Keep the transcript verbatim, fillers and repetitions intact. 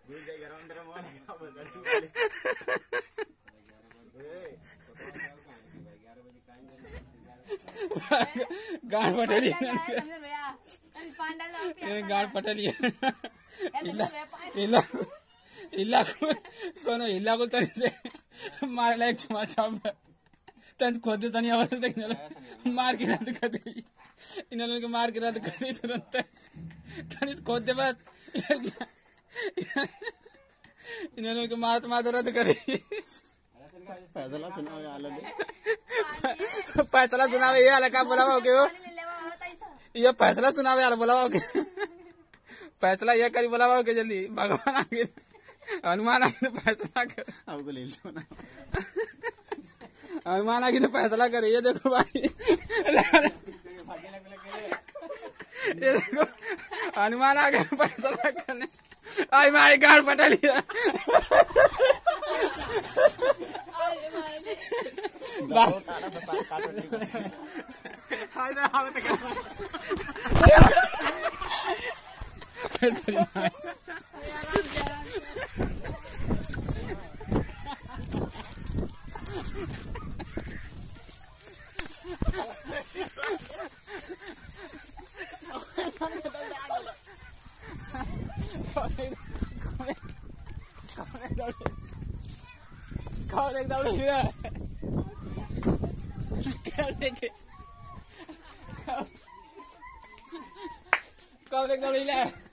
गांड पटेली गांड पटेली इला इला कोनो इला को तरी से मार लायक चमा चाप तंज खोदे तनी आवाज देखने मार के रद्द कर दी इन लोगों को मार के रद्द कर दी तुरंत तनी खोद दे बस इन लोगों को मार तो मार रद्द कर दी फैसला सुनाओ आलम फैसला सुनावे ये अलग का बोलावा के हो ये फैसला सुनावे यार बोलावा के फैसला ये करी बोलावा के जल्दी भगवान आगे हनुमान आगे फैसला कर आपको ले लो ना हनुमान आगे फैसला करे ये देखो भाई ये देखो हनुमान आगे फैसला करने आई माई गाड़ पटा लिया कौन एक दौड़ लिया कौन एक दौड़ लिया